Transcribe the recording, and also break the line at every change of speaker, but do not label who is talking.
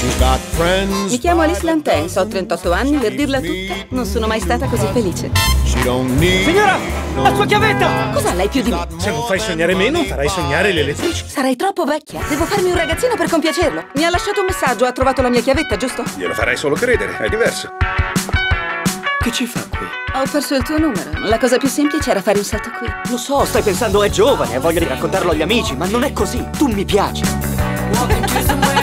Mi chiamo Alice Lantens, ho 38 anni, per dirla tutta, non sono mai stata così felice.
Signora, la sua chiavetta!
Cosa lei più di me?
Se non fai sognare me, non farai sognare le elettrici.
Sarai troppo vecchia, devo farmi un ragazzino per compiacerlo. Mi ha lasciato un messaggio, ha trovato la mia chiavetta, giusto?
Glielo farai solo credere, è diverso. Che ci fa qui?
Ho perso il tuo numero, la cosa più semplice era fare un salto qui.
Lo so, stai pensando è giovane, ha voglia di raccontarlo agli amici, ma non è così. Tu mi piaci.